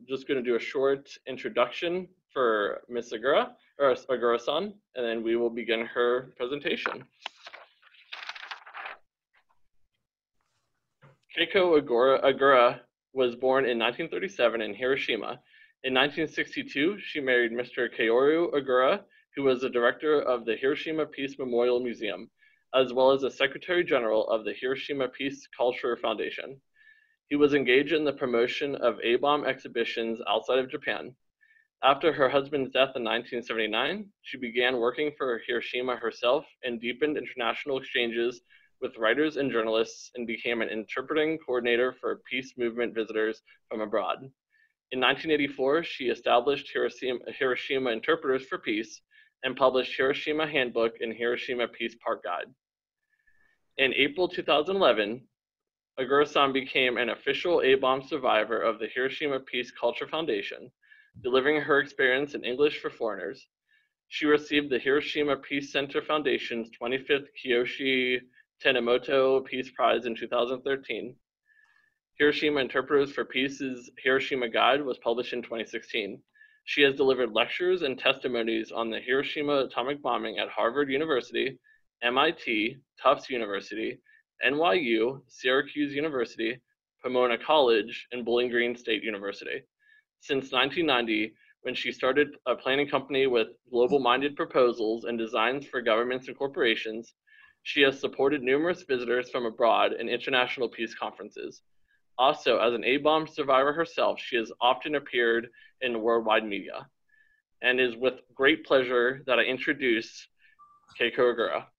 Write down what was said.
just going to do a short introduction for Ms. Ogura, or Ogura-san, and then we will begin her presentation. Keiko Ogura was born in 1937 in Hiroshima. In 1962, she married Mr. Kaoru Ogura, who was the director of the Hiroshima Peace Memorial Museum, as well as the Secretary General of the Hiroshima Peace Culture Foundation. He was engaged in the promotion of A-bomb exhibitions outside of Japan. After her husband's death in 1979, she began working for Hiroshima herself and deepened international exchanges with writers and journalists and became an interpreting coordinator for peace movement visitors from abroad. In 1984, she established Hiroshima Interpreters for Peace and published Hiroshima Handbook and Hiroshima Peace Park Guide. In April 2011, Ogura-san became an official A-bomb survivor of the Hiroshima Peace Culture Foundation, delivering her experience in English for foreigners. She received the Hiroshima Peace Center Foundation's 25th Kiyoshi Tenemoto Peace Prize in 2013. Hiroshima Interpreters for Peace's Hiroshima Guide was published in 2016. She has delivered lectures and testimonies on the Hiroshima atomic bombing at Harvard University, MIT, Tufts University, NYU, Syracuse University, Pomona College, and Bowling Green State University. Since 1990, when she started a planning company with global-minded proposals and designs for governments and corporations, she has supported numerous visitors from abroad and international peace conferences. Also, as an A-bomb survivor herself, she has often appeared in worldwide media. And it is with great pleasure that I introduce Keiko Ogura.